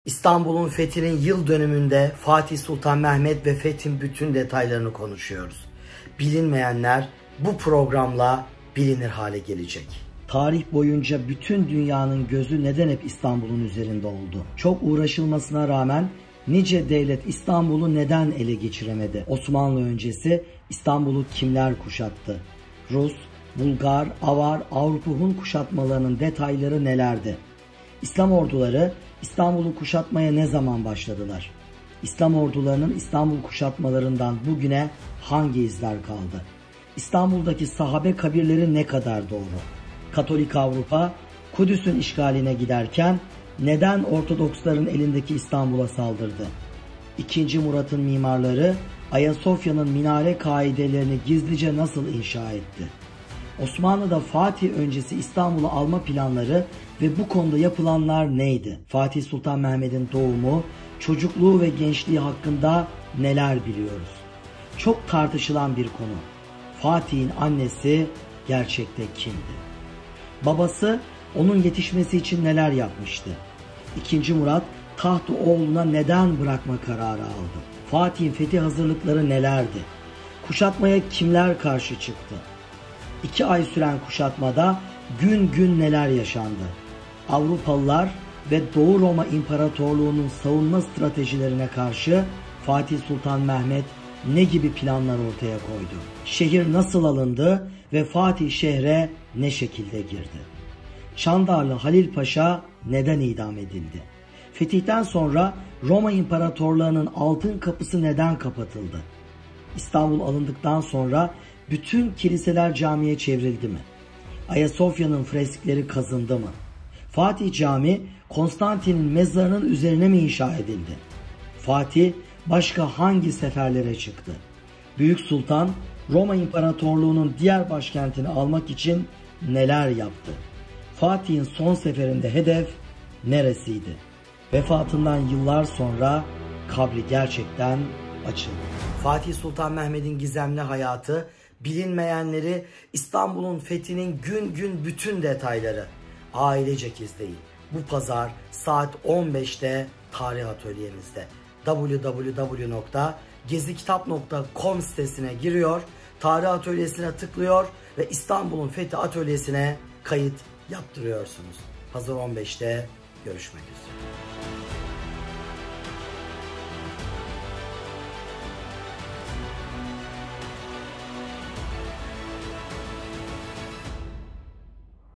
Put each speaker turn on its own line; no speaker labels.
İstanbul'un fethinin yıl dönümünde Fatih Sultan Mehmet ve fethin bütün detaylarını konuşuyoruz. Bilinmeyenler bu programla bilinir hale gelecek. Tarih boyunca bütün dünyanın gözü neden hep İstanbul'un üzerinde oldu? Çok uğraşılmasına rağmen nice devlet İstanbul'u neden ele geçiremedi? Osmanlı öncesi İstanbul'u kimler kuşattı? Rus, Bulgar, Avar, Avrupa Hun kuşatmalarının detayları nelerdi? İslam orduları İstanbul'u kuşatmaya ne zaman başladılar? İslam ordularının İstanbul kuşatmalarından bugüne hangi izler kaldı? İstanbul'daki sahabe kabirleri ne kadar doğru? Katolik Avrupa Kudüs'ün işgaline giderken neden Ortodoksların elindeki İstanbul'a saldırdı? II. Murat'ın mimarları Ayasofya'nın minare kaidelerini gizlice nasıl inşa etti? Osmanlı'da Fatih öncesi İstanbul'u alma planları ve bu konuda yapılanlar neydi? Fatih Sultan Mehmet'in doğumu, çocukluğu ve gençliği hakkında neler biliyoruz? Çok tartışılan bir konu. Fatih'in annesi gerçekte kimdi? Babası onun yetişmesi için neler yapmıştı? II. Murat tahtı oğluna neden bırakma kararı aldı? Fatih'in fethi hazırlıkları nelerdi? Kuşatmaya kimler karşı çıktı? 2 ay süren kuşatmada gün gün neler yaşandı? Avrupalılar ve Doğu Roma İmparatorluğu'nun savunma stratejilerine karşı Fatih Sultan Mehmet ne gibi planlar ortaya koydu? Şehir nasıl alındı ve Fatih şehre ne şekilde girdi? Çandarlı Halil Paşa neden idam edildi? Fetihten sonra Roma İmparatorluğu'nun altın kapısı neden kapatıldı? İstanbul alındıktan sonra bütün kiliseler camiye çevrildi mi? Ayasofya'nın freskleri kazındı mı? Fatih Camii Konstantin'in mezarının üzerine mi inşa edildi? Fatih başka hangi seferlere çıktı? Büyük Sultan Roma İmparatorluğu'nun diğer başkentini almak için neler yaptı? Fatih'in son seferinde hedef neresiydi? Vefatından yıllar sonra kabri gerçekten açıldı. Fatih Sultan Mehmet'in gizemli hayatı, bilinmeyenleri, İstanbul'un fethinin gün gün bütün detayları. Ailecek izleyin. Bu pazar saat 15'te Tarih Atölyemizde. www.gezikitap.com sitesine giriyor, Tarih Atölyesi'ne tıklıyor ve İstanbul'un Fethi Atölyesi'ne kayıt yaptırıyorsunuz. Pazar 15'te görüşmek üzere.